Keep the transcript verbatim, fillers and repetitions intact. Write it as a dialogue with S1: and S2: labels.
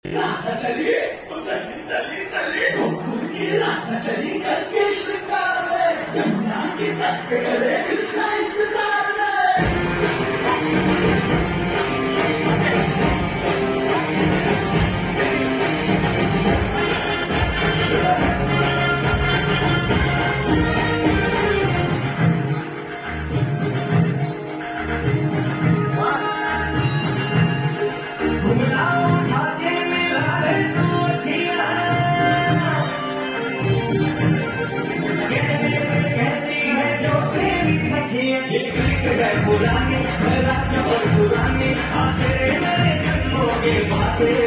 S1: चलिए चलिए चलिए चलिए गोकुल की राह चली करके श्रृंगार में यमुना के तट पे करे कृष्णा इंतजार पुरानी पुरानी आते मेरे जन्मों के बातें